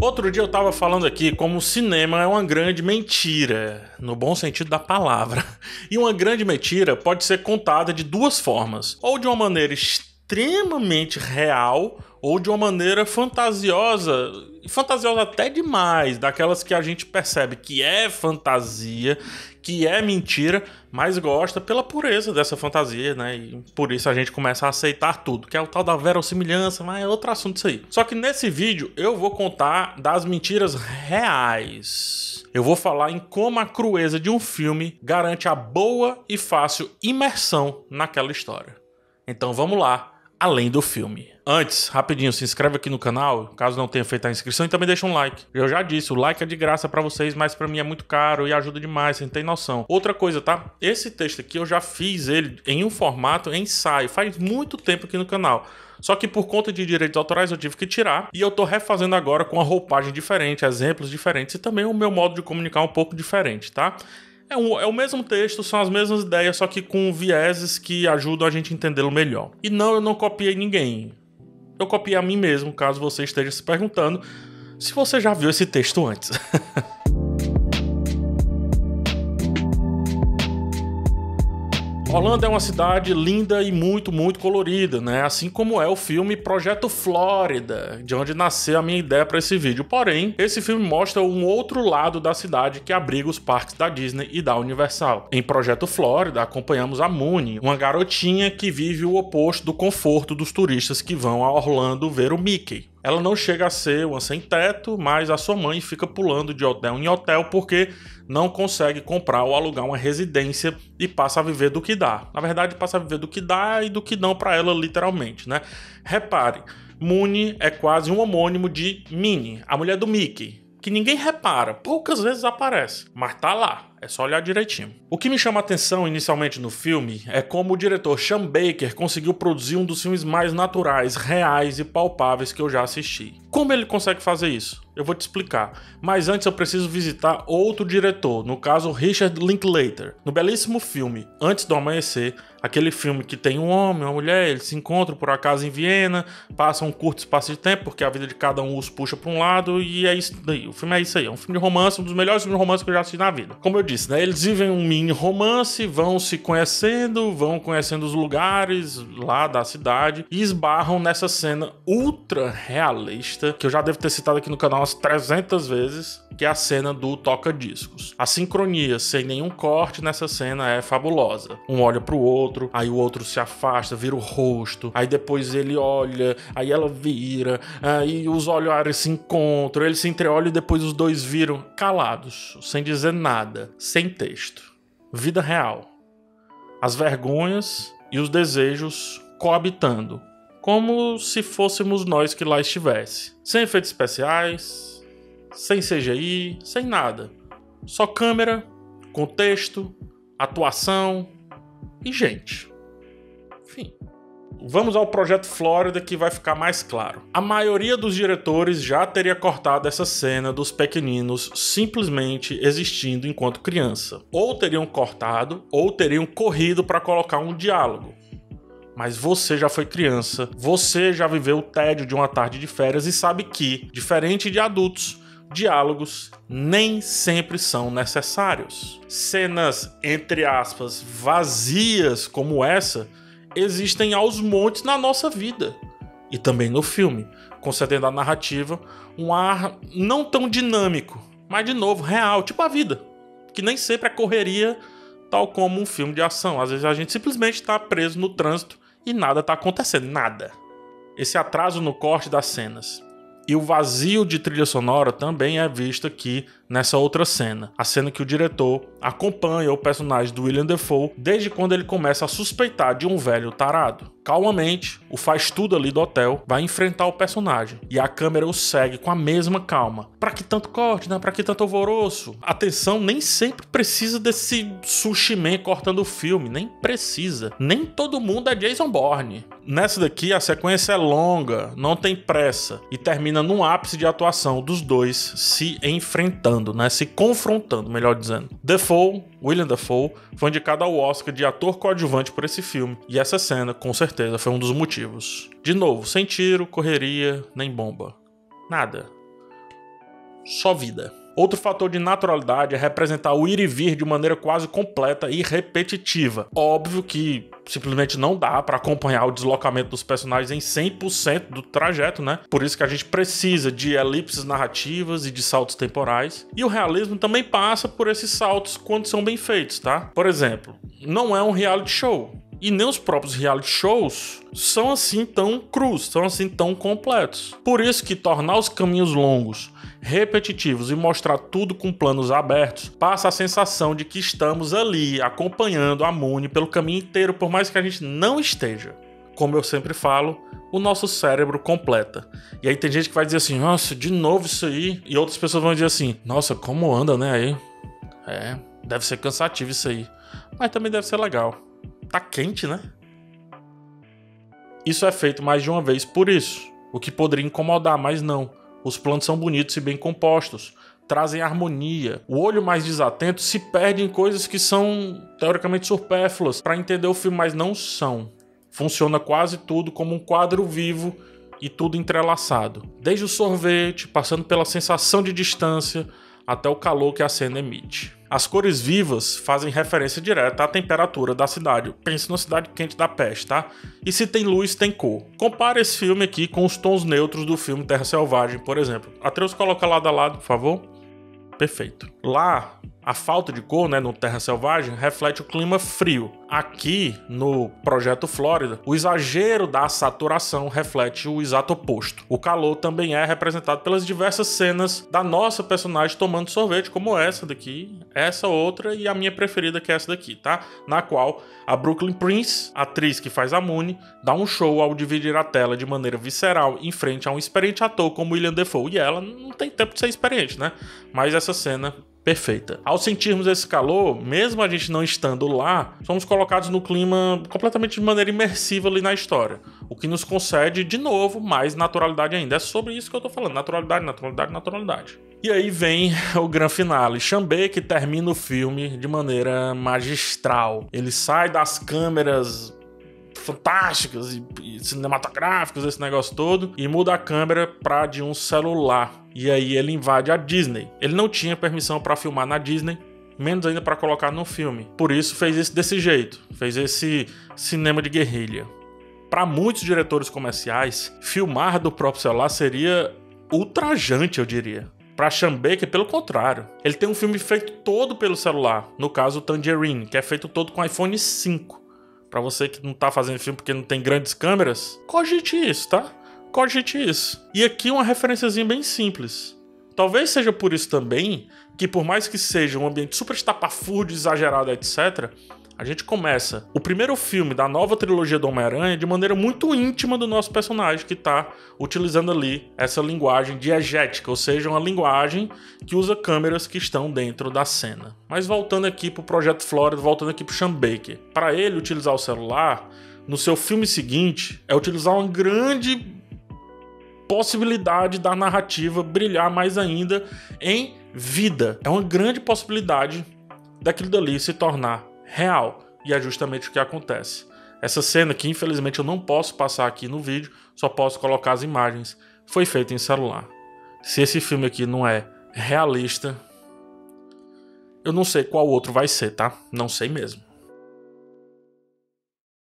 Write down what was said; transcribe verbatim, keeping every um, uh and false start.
Outro dia eu tava falando aqui como o cinema é uma grande mentira, no bom sentido da palavra. E uma grande mentira pode ser contada de duas formas, ou de uma maneira extremamente real, ou de uma maneira fantasiosa, fantasiosa até demais, daquelas que a gente percebe que é fantasia, que é mentira, mas gosta pela pureza dessa fantasia, né? E por isso a gente começa a aceitar tudo, que é o tal da verossimilhança, mas é outro assunto isso aí. Só que nesse vídeo eu vou contar das mentiras reais. Eu vou falar em como a crueza de um filme garante a boa e fácil imersão naquela história. Então vamos lá, além do filme. Antes, rapidinho, se inscreve aqui no canal, caso não tenha feito a inscrição, e também deixa um like. Eu já disse, o like é de graça pra vocês, mas pra mim é muito caro e ajuda demais, você não tem noção. Outra coisa, tá? Esse texto aqui eu já fiz ele em um formato ensaio, faz muito tempo aqui no canal. Só que por conta de direitos autorais eu tive que tirar, e eu tô refazendo agora com uma roupagem diferente, exemplos diferentes, e também o meu modo de comunicar um pouco diferente, tá? É, um, é o mesmo texto, são as mesmas ideias, só que com vieses que ajudam a gente a entendê-lo melhor. E não, eu não copiei ninguém. Eu copiei a mim mesmo, caso você esteja se perguntando se você já viu esse texto antes. Orlando é uma cidade linda e muito, muito colorida, né? Assim como é o filme Projeto Flórida, de onde nasceu a minha ideia para esse vídeo. Porém, esse filme mostra um outro lado da cidade que abriga os parques da Disney e da Universal. Em Projeto Flórida, acompanhamos a Mooney, uma garotinha que vive o oposto do conforto dos turistas que vão a Orlando ver o Mickey. Ela não chega a ser uma sem-teto, mas a sua mãe fica pulando de hotel em hotel porque não consegue comprar ou alugar uma residência e passa a viver do que dá. Na verdade, passa a viver do que dá e do que não para ela, literalmente, né? Repare, Mooney é quase um homônimo de Minnie, a mulher do Mickey, que ninguém repara, poucas vezes aparece, mas tá lá. É só olhar direitinho. O que me chama a atenção inicialmente no filme é como o diretor Sean Baker conseguiu produzir um dos filmes mais naturais, reais e palpáveis que eu já assisti. Como ele consegue fazer isso? Eu vou te explicar. Mas antes eu preciso visitar outro diretor, no caso Richard Linklater. No belíssimo filme Antes do Amanhecer, aquele filme que tem um homem e uma mulher, eles se encontram por acaso em Viena, passam um curto espaço de tempo, porque a vida de cada um os puxa para um lado, e é isso daí. O filme é isso aí. É um filme de romance, um dos melhores filmes de romance que eu já assisti na vida. Como eu disse, né? Eles vivem um mini romance, vão se conhecendo, vão conhecendo os lugares lá da cidade e esbarram nessa cena ultra realista, que eu já devo ter citado aqui no canal umas trezentas vezes, que é a cena do toca-discos. A sincronia, sem nenhum corte nessa cena, é fabulosa. Um olha pro outro, aí o outro se afasta, vira o rosto, aí depois ele olha, aí ela vira, aí os olhares se encontram, eles se entreolham e depois os dois viram calados, sem dizer nada, sem texto. Vida real. As vergonhas e os desejos coabitando, como se fôssemos nós que lá estivesse. Sem efeitos especiais, sem C G I, sem nada. Só câmera, contexto, atuação e gente. Enfim. Vamos ao Projeto Flórida, que vai ficar mais claro. A maioria dos diretores já teria cortado essa cena dos pequeninos simplesmente existindo enquanto criança. Ou teriam cortado, ou teriam corrido para colocar um diálogo. Mas você já foi criança, você já viveu o tédio de uma tarde de férias e sabe que, diferente de adultos, diálogos nem sempre são necessários. Cenas, entre aspas, vazias como essa, existem aos montes na nossa vida. E também no filme, concedendo à narrativa um ar não tão dinâmico, mas de novo, real, tipo a vida. Que nem sempre é correria, tal como um filme de ação. Às vezes a gente simplesmente está preso no trânsito e nada está acontecendo, nada. Esse atraso no corte das cenas e o vazio de trilha sonora também é visto aqui nessa outra cena. A cena que o diretor acompanha o personagem do William Dafoe desde quando ele começa a suspeitar de um velho tarado. Calmamente, o faz tudo ali do hotel vai enfrentar o personagem e a câmera o segue com a mesma calma. Pra que tanto corte, né? Pra que tanto alvoroço? A tensão nem sempre precisa desse sushi man cortando o filme, nem precisa. Nem todo mundo é Jason Bourne. Nessa daqui a sequência é longa, não tem pressa e termina num ápice de atuação dos dois se enfrentando, né? Se confrontando, melhor dizendo. Dafoe, William Dafoe, foi indicado ao Oscar de ator coadjuvante por esse filme e essa cena, com certeza, foi um dos motivos. De novo, sem tiro, correria, nem bomba. Nada. só vida. Outro fator de naturalidade é representar o ir e vir de maneira quase completa e repetitiva. Óbvio que simplesmente não dá para acompanhar o deslocamento dos personagens em cem por cento do trajeto, né? Por isso que a gente precisa de elipses narrativas e de saltos temporais. E o realismo também passa por esses saltos quando são bem feitos, tá? Por exemplo, não é um reality show. E nem os próprios reality shows são assim tão crus, são assim tão completos. Por isso que tornar os caminhos longos, repetitivos e mostrar tudo com planos abertos passa a sensação de que estamos ali acompanhando a Moon pelo caminho inteiro, por mais que a gente não esteja. Como eu sempre falo, o nosso cérebro completa. E aí tem gente que vai dizer assim, nossa, de novo isso aí. E outras pessoas vão dizer assim, nossa, como anda, né, aí? É, deve ser cansativo isso aí. Mas também deve ser legal. Tá quente, né? Isso é feito mais de uma vez por isso, o que poderia incomodar, mas não. Os planos são bonitos e bem compostos, trazem harmonia. O olho mais desatento se perde em coisas que são teoricamente supérfluas para entender o filme, mas não são. Funciona quase tudo como um quadro vivo e tudo entrelaçado. Desde o sorvete, passando pela sensação de distância, até o calor que a cena emite. As cores vivas fazem referência direta à temperatura da cidade. Pense numa cidade quente da peste, tá? E se tem luz, tem cor. Compare esse filme aqui com os tons neutros do filme Terra Selvagem, por exemplo. Atreus, coloca lado a lado, por favor. Perfeito. Lá, a falta de cor, né, no Terra Selvagem, reflete o clima frio. Aqui, no Projeto Flórida, o exagero da saturação reflete o exato oposto. O calor também é representado pelas diversas cenas da nossa personagem tomando sorvete, como essa daqui, essa outra e a minha preferida, que é essa daqui, tá? Na qual a Brooklyn Prince, atriz que faz a Moon, dá um show ao dividir a tela de maneira visceral em frente a um experiente ator como William Dafoe. E ela não tem tempo de ser experiente, né? Mas essa cena perfeita. Ao sentirmos esse calor, mesmo a gente não estando lá, somos colocados no clima completamente de maneira imersiva ali na história, o que nos concede, de novo, mais naturalidade ainda. É sobre isso que eu tô falando, naturalidade, naturalidade, naturalidade. E aí vem o grande finale. Chambek termina o filme de maneira magistral. Ele sai das câmeras fantásticas e, e cinematográficas, esse negócio todo, e muda a câmera para de um celular. E aí ele invade a Disney. Ele não tinha permissão para filmar na Disney, menos ainda para colocar no filme. Por isso fez isso desse jeito, fez esse cinema de guerrilha. Para muitos diretores comerciais, filmar do próprio celular seria ultrajante, eu diria. Para Chambek, pelo contrário. Ele tem um filme feito todo pelo celular, no caso o Tangerine, que é feito todo com iPhone cinco. Para você que não tá fazendo filme porque não tem grandes câmeras, cogite isso, tá? Cogite isso. E aqui uma referenciazinha bem simples. Talvez seja por isso também que, por mais que seja um ambiente super estapafúrdio, exagerado, etcétera, a gente começa o primeiro filme da nova trilogia do Homem-Aranha de maneira muito íntima do nosso personagem, que tá utilizando ali essa linguagem diegética, ou seja, uma linguagem que usa câmeras que estão dentro da cena. Mas voltando aqui pro Projeto Flórida, voltando aqui pro Chambek. Para ele utilizar o celular, no seu filme seguinte, é utilizar uma grande possibilidade da narrativa brilhar mais ainda em vida. É uma grande possibilidade daquilo dali se tornar real. E é justamente o que acontece. Essa cena que infelizmente eu não posso passar aqui no vídeo, só posso colocar as imagens, foi feita em celular. Se esse filme aqui não é realista, eu não sei qual outro vai ser, tá? Não sei mesmo.